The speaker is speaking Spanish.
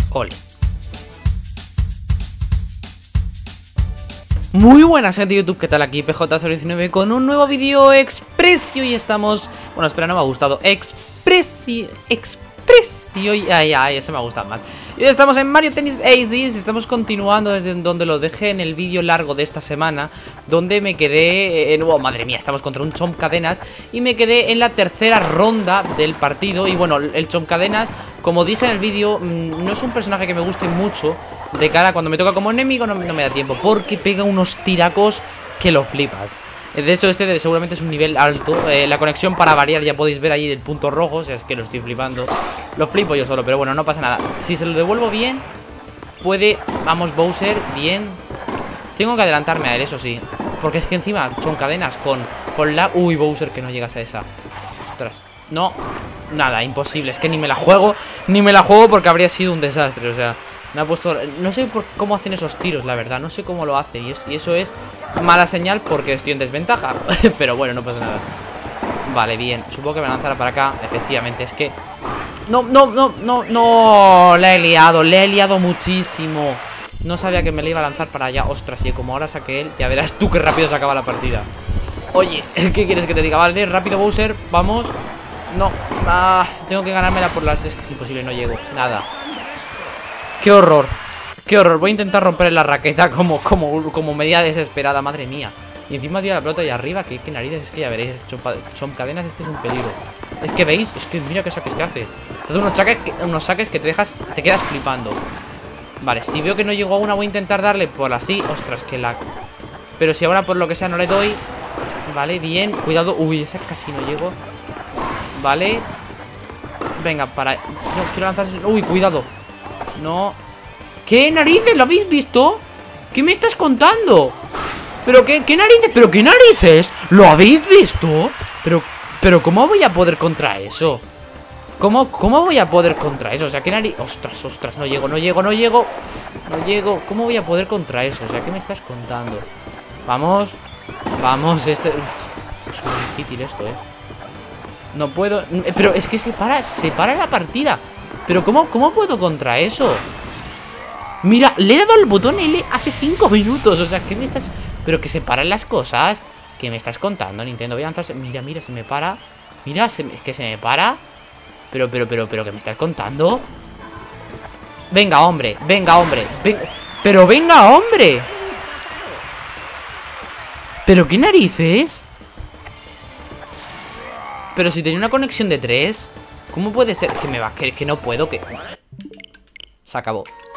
Ole. Muy buenas gente de YouTube, ¿qué tal? Aquí PJ019 con un nuevo vídeo express. Y hoy estamos... Bueno, espera, no me ha gustado. Express y ay, ese me ha gustado más. Y estamos en Mario Tennis Aces. Estamos continuando desde donde lo dejé en el vídeo largo de esta semana, donde me quedé en... Oh, madre mía, estamos contra un Chomp Cadenas. Y me quedé en la tercera ronda del partido. Y bueno, el Chomp Cadenas, como dije en el vídeo, no es un personaje que me guste mucho. De cara, cuando me toca como enemigo no me da tiempo, porque pega unos tiracos que lo flipas. De hecho, este seguramente es un nivel alto. La conexión, para variar, ya podéis ver ahí el punto rojo. O sea, es que lo estoy flipando. Lo flipo yo solo, pero bueno, no pasa nada. Si se lo devuelvo bien, puede... Vamos, Bowser, bien. Tengo que adelantarme a él, eso sí. Porque es que encima son cadenas con la... Uy, Bowser, que no llegas a esa. Ostras, no, nada, imposible. Es que ni me la juego porque habría sido un desastre, o sea... Me ha puesto... No sé cómo hacen esos tiros, la verdad. No sé cómo lo hace. Y eso es mala señal porque estoy en desventaja. Pero bueno, no pasa nada. Vale, bien. Supongo que me lanzará para acá. Efectivamente, es que... No. La he liado muchísimo. No sabía que me le iba a lanzar para allá. Ostras, y como ahora saque él, ya verás tú qué rápido se acaba la partida. Oye, ¿qué quieres que te diga? Vale, rápido, Bowser. Vamos. No. Tengo que ganármela por las... Es que es imposible, no llego. Nada. ¡Qué horror! ¡Qué horror! Voy a intentar romper la raqueta como media desesperada, madre mía. Y encima tira la pelota ahí arriba. ¿Qué narices? Es que ya veréis. Chomp Cadenas, este es un peligro. Es que veis, es que mira qué saques que hace. Hace unos saques que te quedas flipando. Vale, si veo que no llego a una, voy a intentar darle por así. Ostras, que la... Pero si ahora por lo que sea no le doy. Vale, bien, cuidado. Uy, esa casi no llego. Vale. Venga, para... No, quiero lanzarse... Uy, cuidado. No. ¿Qué narices? ¿Lo habéis visto? ¿Qué me estás contando? ¿Pero qué narices? ¿Pero qué narices? ¿Lo habéis visto? Pero ¿cómo voy a poder contra eso? ¿Cómo voy a poder contra eso? O sea, ¿qué narices? Ostras, no llego. ¿Cómo voy a poder contra eso? O sea, ¿qué me estás contando? Vamos, este... es muy difícil esto, No puedo... Pero es que se para la partida. Pero ¿cómo puedo contra eso? Mira, le he dado al botón L hace 5 minutos. O sea, ¿qué me estás...? Pero que se paran las cosas. ¿Qué me estás contando, Nintendo? Voy a lanzarse... Mira, se me para. Mira, es que se me para. Pero ¿qué me estás contando? Venga, hombre. Pero venga, hombre. ¿Pero qué narices? Pero si tenía una conexión de 3... ¿Cómo puede ser que me va? Que no puedo, que... Se acabó.